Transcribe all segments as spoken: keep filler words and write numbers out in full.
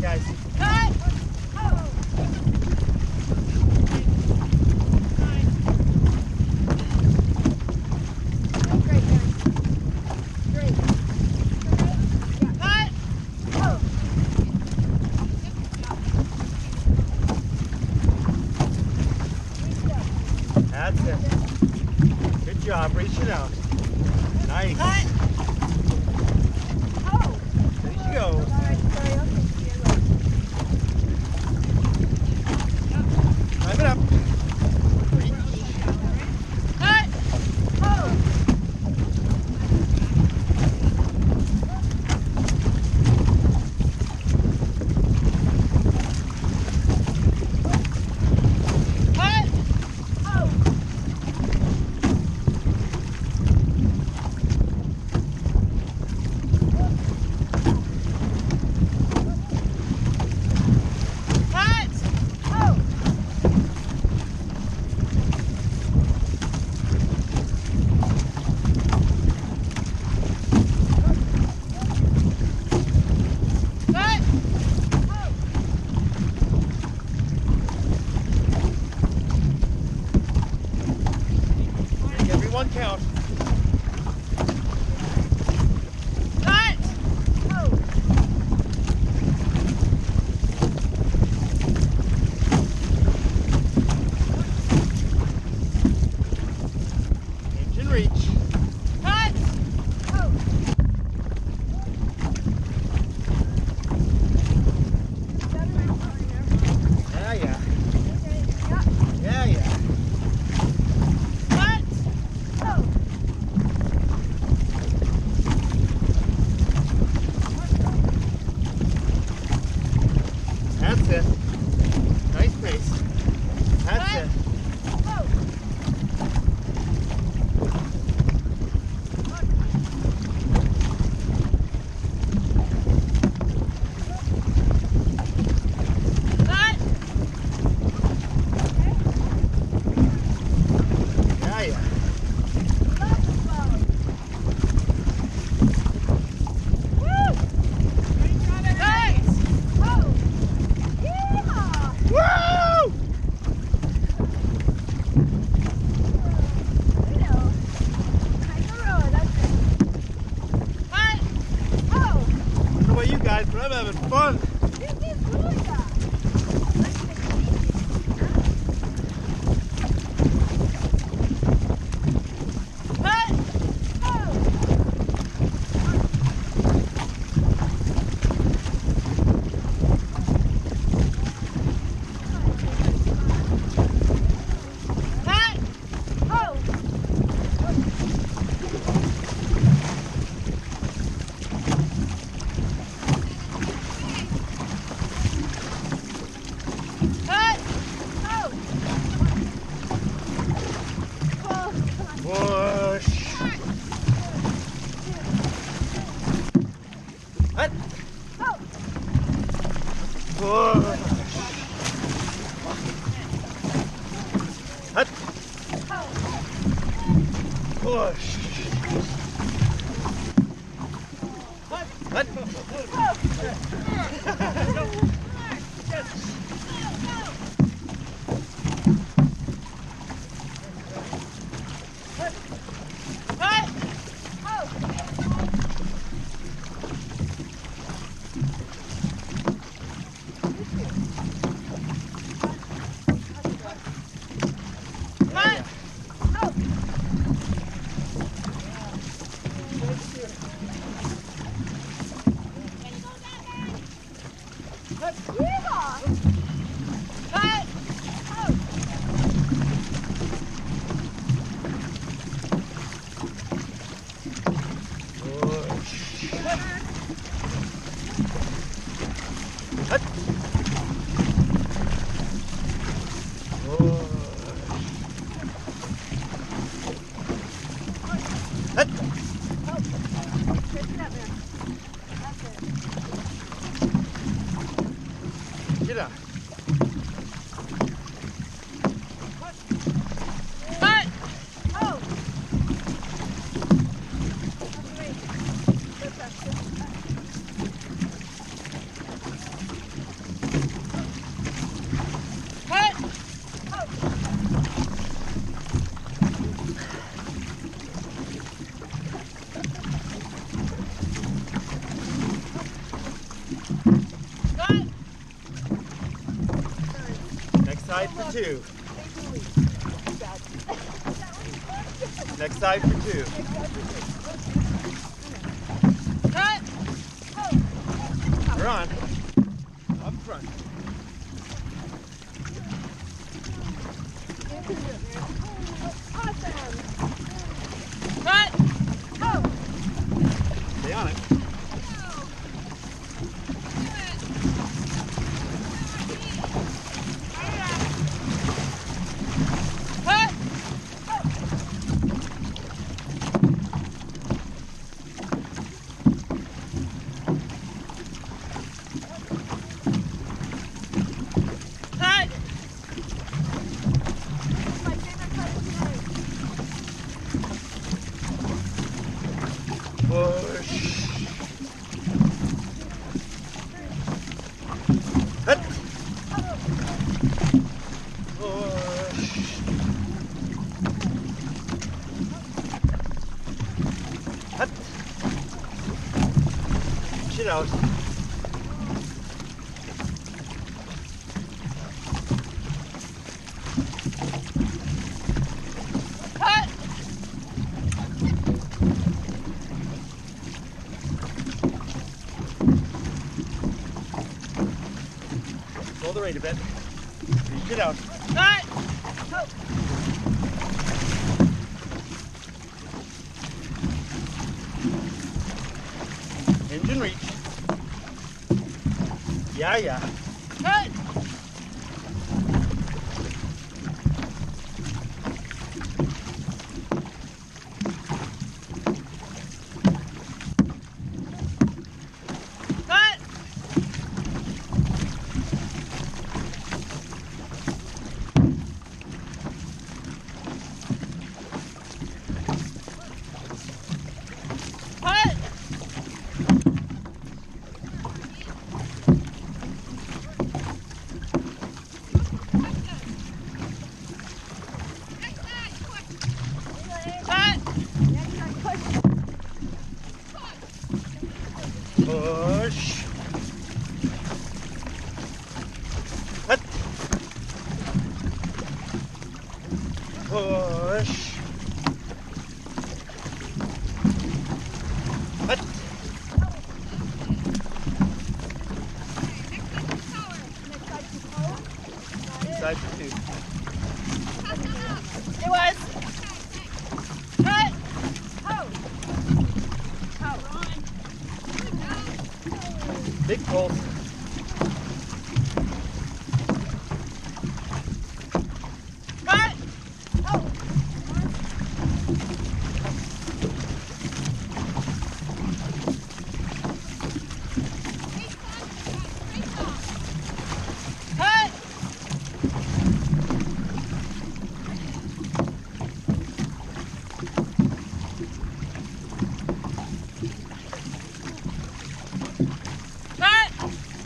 guys. Cut! Oh. Great, guys. Great. Yeah. Cut! Oh. That's it. Good job. Reach it out. Nice. Cut! Oh. There she goes. All right, sorry. Okay. Drive it up. Cut! Oh. Cut! Oh. Cut! Oh. Cut! Oh. Make everyone count. Cut! Oh. Engine reach. Cut! Oh. Yeah, yeah. Yeah. Yeah, yeah. Cut! Oh. That's it. Nice pace. That's Cut! it. Oh. Cut! Yeah, yeah. Woo! Cut! Oh. Yeah. Woo! Cut! Oh. I don't know about you guys, but I'm having fun. This is good. Cut! Oh. Cut! Oh. Cut! Oh. Oh. Push. Hut. Oh. Push. Hut. Push. Hut. Cut! Oh. Cut! Oh. Yeah. Cut! Oh. Hut. Hut. Stretch it out there. That's it. Get out. Cut! Oh. Cut. Next side for two. Next side for two. Cut. We're on. Up front. Cut. Stay on it. Cut. Cut. Push. Hut. Push. Hut. Push it out. Cut. Roll the rate a bit. Reach it out. Cut. Hinge and reach. Yeah, yeah. Cut. Cut. Cut. Cut. Push. Hut. Push. Hut. Side for two. It was. Cut. Big pulse. Cut. Cut. Cut.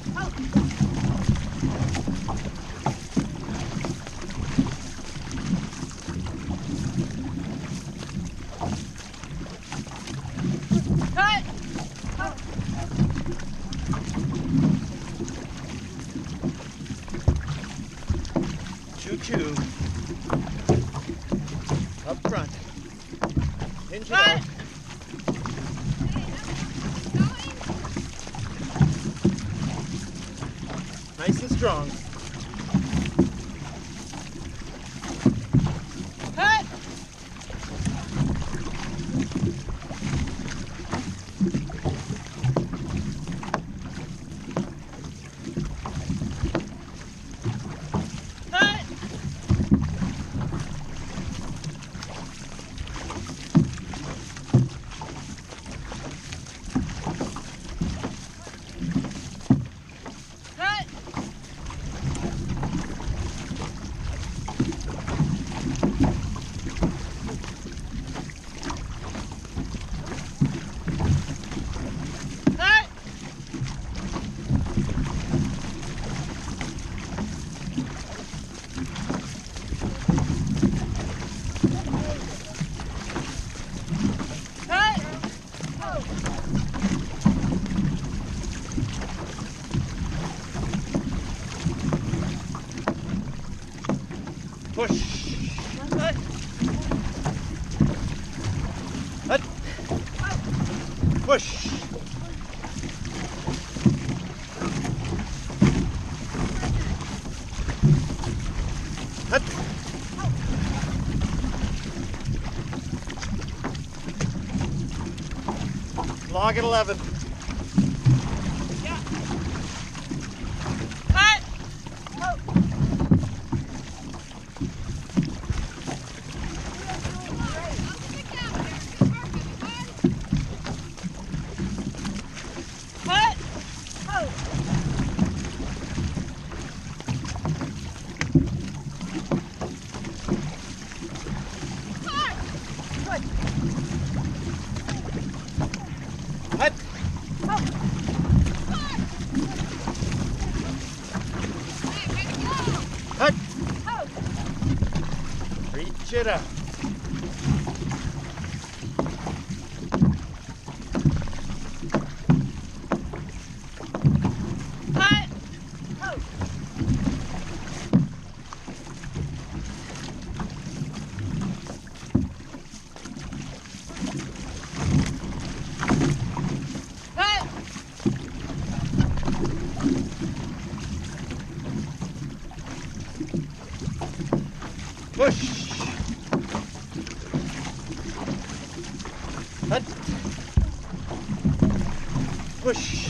Cut. Choo choo. Up front. Hinge it Cut. out. Nice and strong. Cut. Cut. Cut. Push. Cut. Hut. Push. Hut. Log at eleven. Yeah. Cut. Oh. Cut. Oh. Hut. Hut. Oh. Reach it up. Cut. Oh. Cut. Push. Hut. Push.